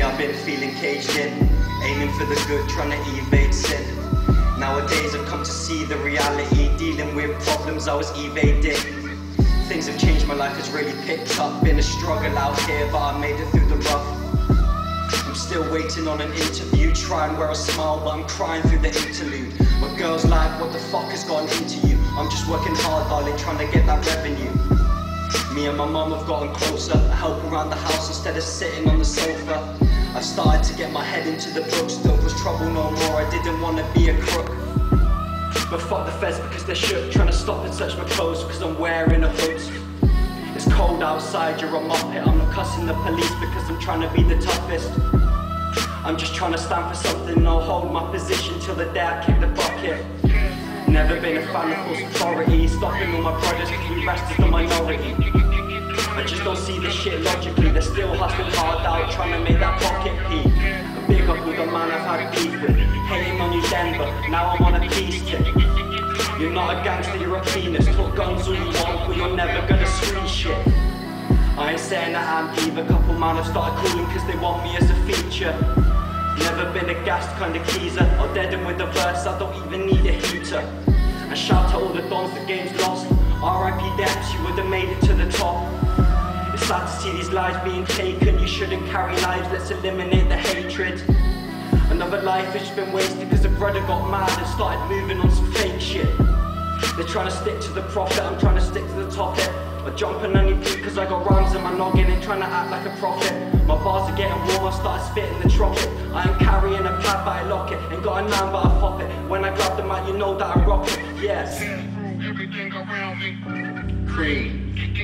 I've been feeling caged in, aiming for the good, trying to evade sin. Nowadays I've come to see the reality, dealing with problems I was evading. Things have changed, my life has really picked up. Been a struggle out here, but I made it through the rough. I'm still waiting on an interview, try and wear a smile, but I'm crying through the interlude. My girl's like, what the fuck has gone into you? I'm just working hard, darling, trying to get that revenue. Me and my mum have gotten closer, I help around the house instead of sitting on the sofa. I've started to get my head into the books, don't cause trouble no more, I didn't want to be a crook. But fuck the feds because they're shook, trying to stop and search my clothes because I'm wearing a hood. It's cold outside, you're a muppet, I'm not cussing the police because I'm trying to be the toughest. I'm just trying to stand for something, I'll hold my position till the day I kick the bucket. Never been a fan of false authority, stopping all my brothers because we rest as the minority. I just don't see this shit logically, they're still hustling hard out, trying to make that pocket peak. A big up with the man I've had beef with, hating on you Denver, now I'm on a peace tip. You're not a gangster, you're a penis, talk guns all you want, but you're never gonna screen shit. I ain't saying that I'm diva, couple man have started calling cause they want me as a feature. Never been a gassed kind of keezer, I'll deaden with the verse, I don't even need a heater. And shout to all the dons, the game's lost, R.I.P. Deps, you would've made it to the top. It's sad to see these lives being taken, you shouldn't carry knives, let's eliminate the hatred. Another life has just been wasted cause a brother got mad and started moving on some fake shit. They're trying to stick to the prophet, I'm trying to stick to the topic. I jump on any beat cause I got rhymes in my noggin, ain't trying to act like a prophet. My bars are getting warm, I started spitting the tropic. I ain't carrying a pad but I lock it, ain't got a nine but I pop it. When I grab the mic you know that I rock it, yes. Everything around me. Cream.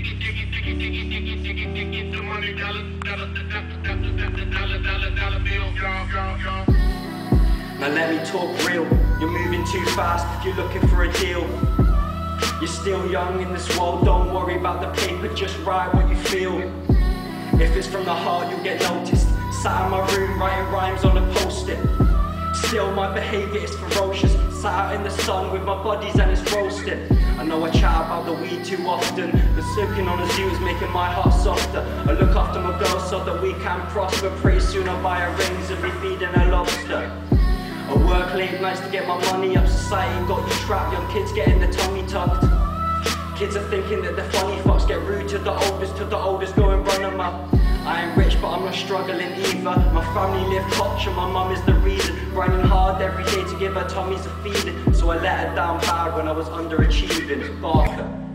Now let me talk real, you're moving too fast if you're looking for a deal. You're still young in this world, don't worry about the paper, just write what you feel. If it's from the heart you'll get noticed, sat in my room writing rhymes on a post-it. Still my behaviour is ferocious, sat out in the sun with my buddies and it's roasting. I know I chat about the weed too often, but soaking on a zoo is making my heart softer. I look after my girl so that we can prosper, pretty soon I'll buy her rings and be feeding her lobster. I work late nights to get my money up, society got you trapped, young kids getting their tummy tucked. Kids are thinking that they're funny fucks, get rude to the oldest, go and run them up. I ain't rich but I'm not struggling either, my family live culture, my mum is the reason. Grinding hard every day to give her tummies a feeding, so I let her down bad when I was underachieving. Barker.